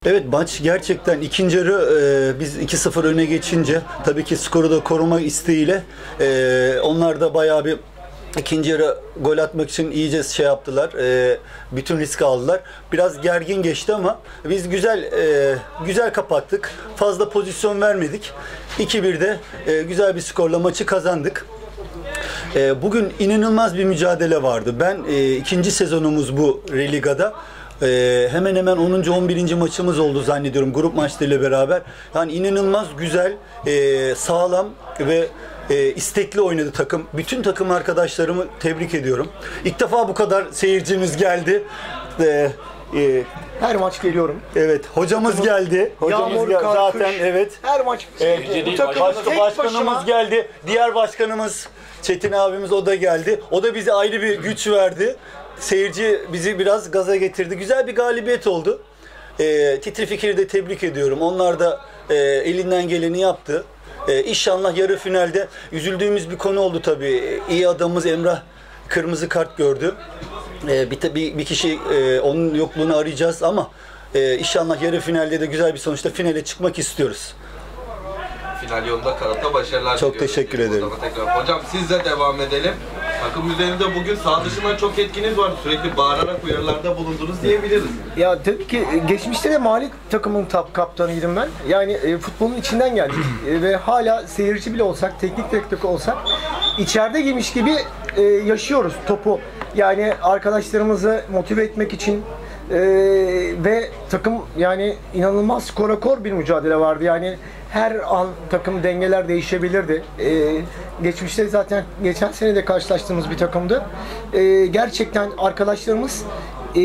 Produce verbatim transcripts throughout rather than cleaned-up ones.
Evet, maç gerçekten ikinci yarı e, biz iki sıfır öne geçince tabii ki skoru da koruma isteğiyle e, onlar da bayağı bir ikinci yarı gol atmak için iyice şey yaptılar. E, bütün risk aldılar. Biraz gergin geçti ama biz güzel e, güzel kapattık. Fazla pozisyon vermedik. iki birde e, güzel bir skorla maçı kazandık. E, bugün inanılmaz bir mücadele vardı. Ben e, ikinci sezonumuz bu Religa'da. Ee, hemen hemen onuncu on birinci maçımız oldu zannediyorum grup maçlarıyla beraber. Yani inanılmaz güzel, e, sağlam ve e, istekli oynadı takım. Bütün takım arkadaşlarımı tebrik ediyorum. İlk defa bu kadar seyircimiz geldi. Ee, e, Her maç geliyorum. Evet, hocamız geldi. Hocamız Yağmur, gel- kar, zaten kış, evet. her maç. Evet, Bu takım başka tek başkanımız başıma- geldi. Diğer başkanımız Çetin abimiz, o da geldi. O da bize ayrı bir güç verdi. Seyirci bizi biraz gaza getirdi. Güzel bir galibiyet oldu. E, Titri Fikir'i de tebrik ediyorum. Onlar da e, elinden geleni yaptı. E, İnşallah yarı finalde üzüldüğümüz bir konu oldu tabii. İyi adamımız Emrah kırmızı kart gördü. E, bir, bir, bir kişi e, onun yokluğunu arayacağız ama e, inşallah yarı finalde de güzel bir sonuçta finale çıkmak istiyoruz. Final yolunda Kanat'a başarılar Çok diliyoruz. teşekkür ederim. Tekrar. Hocam sizle devam edelim. Takım üzerinde bugün sağ dışından çok etkiniz var. Sürekli bağırarak uyarılarda bulundunuz diyebiliriz. Ya tabii ki geçmişte de Mali takımın tap kaptanıydım ben. Yani e, futbolun içinden geldik E, ve hala seyirci bile olsak, teknik direktör olsak içeride giymiş gibi e, yaşıyoruz topu. Yani arkadaşlarımızı motive etmek için e, ve takım yani inanılmaz skorakor bir mücadele vardı. Yani her an takım dengeler değişebilirdi. Ee, geçmişte zaten geçen sene de karşılaştığımız bir takımdı. Ee, gerçekten arkadaşlarımız e,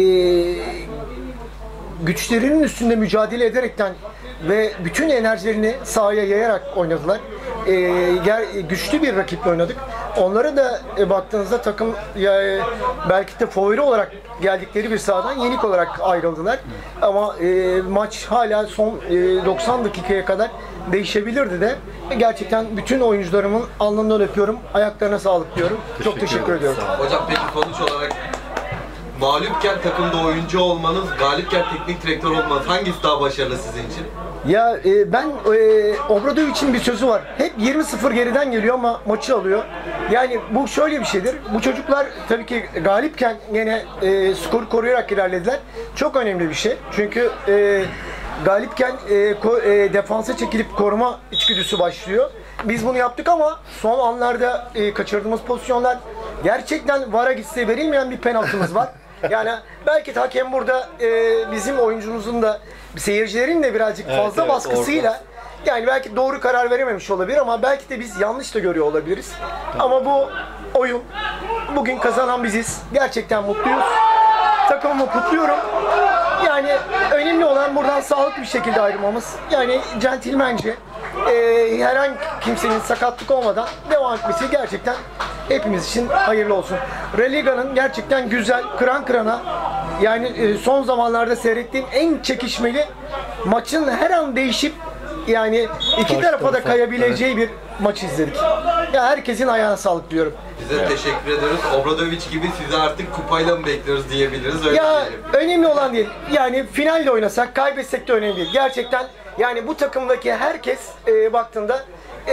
güçlerinin üstünde mücadele ederekten ve bütün enerjilerini sahaya yayarak oynadılar. Ee, ger, güçlü bir rakiple oynadık. Onlara da e, baktığınızda takım ya, e, belki de favori olarak geldikleri bir sahadan yenik olarak ayrıldılar. Ama e, maç hala son e, doksan dakikaya kadar değişebilirdi de. Gerçekten bütün oyuncularımın alnından öpüyorum. Ayaklarına sağlık diyorum. Teşekkür Çok teşekkür ediyorum. Hocam peki sonuç olarak mağlupken takımda oyuncu olmanız, galipken teknik direktör olmanız hangisi daha başarılı sizin için? Ya e, ben e, Obradovic'in bir sözü var. Hep yirmi sıfır geriden geliyor ama maçı alıyor. Yani bu şöyle bir şeydir. Bu çocuklar tabii ki galipken yine e, skoru koruyarak ilerlediler. Çok önemli bir şey. Çünkü e, galipken e, ko, e, defansa çekilip koruma içgüdüsü başlıyor. Biz bunu yaptık ama son anlarda e, kaçırdığımız pozisyonlar gerçekten V A R'a gitse verilmeyen bir penaltımız var. Yani belki de hakem burada e, bizim oyuncumuzun da seyircilerin de birazcık fazla evet, evet, baskısıyla orada. Yani belki doğru karar verememiş olabilir ama belki de biz yanlış da görüyor olabiliriz. Tamam. Ama bu oyun, bugün kazanan biziz. Gerçekten mutluyuz. Takımımı kutluyorum. Yani önemli olan buradan sağlıklı bir şekilde ayrılmamız. Yani centilmence, e, herhangi kimsenin sakatlık olmadan devam etmesi gerçekten hepimiz için hayırlı olsun. Religa'nın gerçekten güzel, kıran kırana, yani e, son zamanlarda seyrettiğim en çekişmeli, maçın her an değişip yani iki Karşı tarafa da kayabileceği evet. bir maç izledik. Ya herkesin ayağına sağlık diyorum. Size evet. teşekkür ediyoruz. Obradovic gibi sizi artık kupayla mı bekliyoruz diyebiliriz. Öyle ya diyelim. Önemli olan değil. Yani finalde oynasak, kaybetsek de önemli değil. Gerçekten yani bu takımdaki herkes e, baktığında e,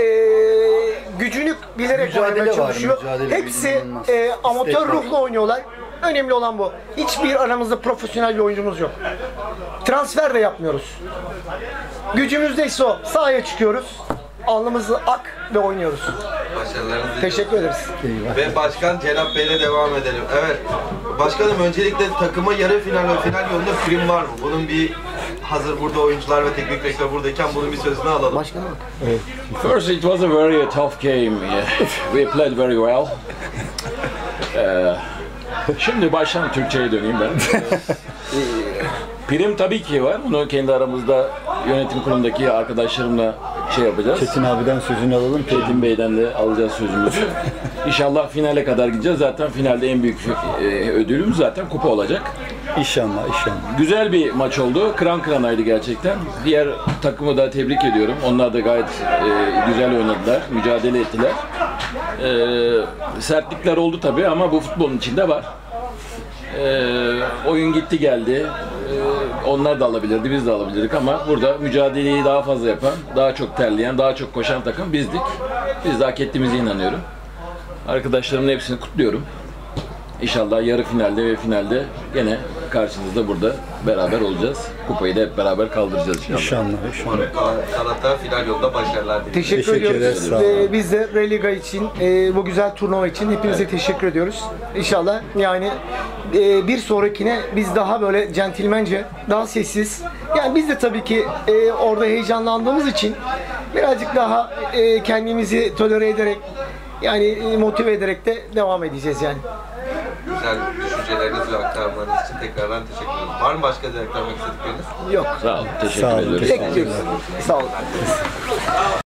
gücünü bilerek mücadele oynamaya çalışıyor. Var, hepsi e, amatör ruhla oynuyorlar. Önemli olan bu. Hiçbir aramızda profesyonel bir oyuncumuz yok. Transfer de yapmıyoruz. Gücümüzdeyse o. Sahaya çıkıyoruz. Alnımızı ak ve oynuyoruz. Başarılarınızı Teşekkür ederiz. Ve Başkan Cenap Bey'le devam edelim. Evet. Başkanım öncelikle takıma yarı final ve final yolunda prim var mı? Bunun bir hazır burada oyuncular ve teknik direktör buradayken bunun bir sözünü alalım. Başkanım. Evet. First it was a very tough game. We played very well. Uh, Şimdi baştan Türkçe'ye döneyim ben. Prim tabii ki var. Bunu kendi aramızda yönetim kurulundaki arkadaşlarımla şey yapacağız. Çetin abiden sözünü alalım. Çetin Bey'den de alacağız sözümüzü. İnşallah finale kadar gideceğiz. Zaten finalde en büyük e, ödülümüz zaten kupa olacak. İnşallah, inşallah. Güzel bir maç oldu. Kıran kıranaydı gerçekten. Diğer takımı da tebrik ediyorum. Onlar da gayet e, güzel oynadılar. Mücadele ettiler. E, sertlikler oldu tabii ama bu futbolun içinde var. E, oyun gitti geldi. E, onlar da alabilirdi, biz de alabilirdik ama burada mücadeleyi daha fazla yapan, daha çok terleyen, daha çok koşan takım bizdik. Biz de hak ettiğimize inanıyorum. Arkadaşlarımın hepsini kutluyorum. İnşallah yarı finalde ve finalde gene karşınızda burada beraber olacağız. Kupayı da hep beraber kaldıracağız inşallah. İnşallah. inşallah. Kanata final yolunda başarılar dilerim. Teşekkür, Teşekkür ediyoruz. ederiz, sağ olun. Ee, biz de Religa için, e, bu güzel turnuva için hepinize teşekkür ediyoruz. İnşallah yani e, bir sonrakine biz daha böyle centilmence, daha sessiz. Yani biz de tabii ki e, orada heyecanlandığımız için birazcık daha e, kendimizi tolere ederek, yani e, motive ederek de devam edeceğiz yani. Güzel düşünceleriniz ve aktarmanız için tekrardan teşekkür ederim. Var mı başka da aktarmak istedikleriniz? Yok. Sağ olun, teşekkür Sağ olun, ediyoruz. teşekkür Bekliyoruz. Sağ olun.